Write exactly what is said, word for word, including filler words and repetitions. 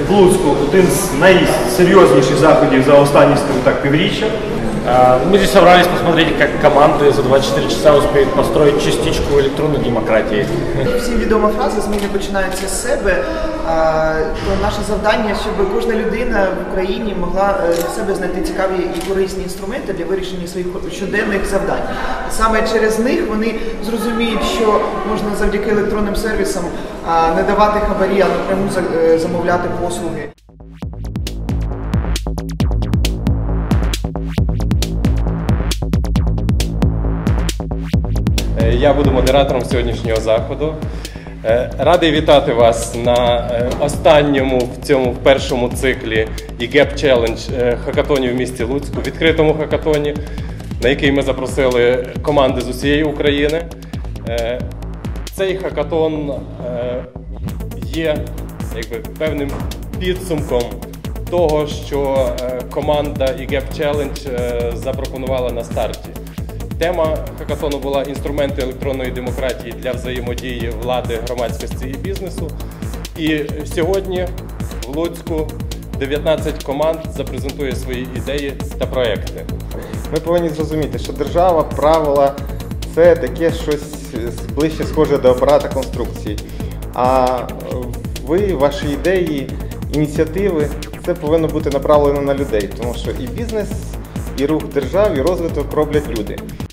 в Луцьку один з найсерйозніших заходів за останні, скажімо так, півріччя. Мы здесь собрались посмотреть, как команды за двадцять чотири часа успеют построить частичку электронной демократии. Всім відома фраза «Зміни починаються з себе». То наше завдання, щоб кожна людина в Україні могла для себе знайти цікаві і корисні інструменти для вирішення своїх щоденних завдань. Саме через них вони зрозуміють, що можна завдяки електронним сервісам не давати хабарі, а напряму замовляти послуги. Я буду модератором сьогоднішнього заходу. Радий вітати вас на останньому в цьому в першому циклі і геп Challenge хакатонів в місті Луцьку, відкритому хакатоні, на який ми запросили команди з усієї України. Цей хакатон є якби певним підсумком того, що команда і геп Challenge запропонувала на старті. Тема хакатону була «Інструменти електронної демократії для взаємодії влади, громадськості і бізнесу». І сьогодні в Луцьку дев'ятнадцять команд запрезентує свої ідеї та проекти. Ми повинні зрозуміти, що держава, правила – це таке щось ближче схоже до апарата конструкції. А ви, ваші ідеї, ініціативи – це повинно бути направлено на людей, тому що і бізнес, і рух держав, і розвиток роблять люди.